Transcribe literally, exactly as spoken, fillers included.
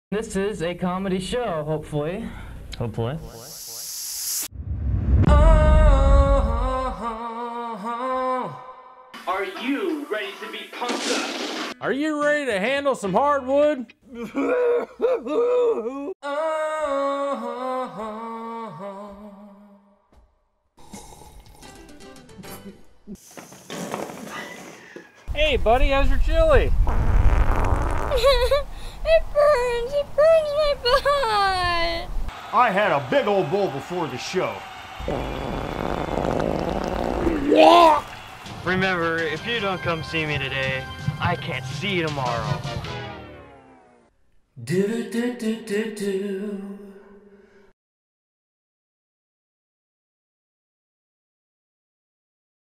This is a comedy show, hopefully. Hopefully. Are you ready to be punked up? Are you ready to handle some hardwood? Hey buddy, how's your chili? It burns! It burns my butt! I had a big old bowl before the show. Remember, if you don't come see me today, I can't see you tomorrow. Do do do do do do.